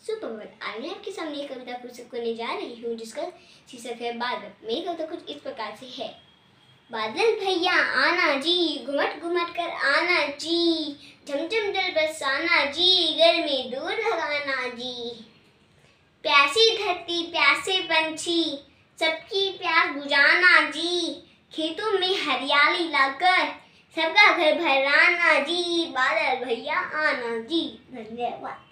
सुप्रभात। आज मैं आपके सामने एक कविता प्रस्तुत करने जा रही हूँ जिसका शीर्षक है बादल। मेरी कविता कुछ इस प्रकार से है। बादल भैया आना जी, घुमट घुमट कर आना जी, झमझम दिल बरसाना जी, घर में दूर लगाना जी। प्यासी धरती प्यासे पंछी, सबकी प्यास बुझाना जी, खेतों में हरियाली लाकर सबका घर भराना जी। बादल भैया आना जी। धन्यवाद।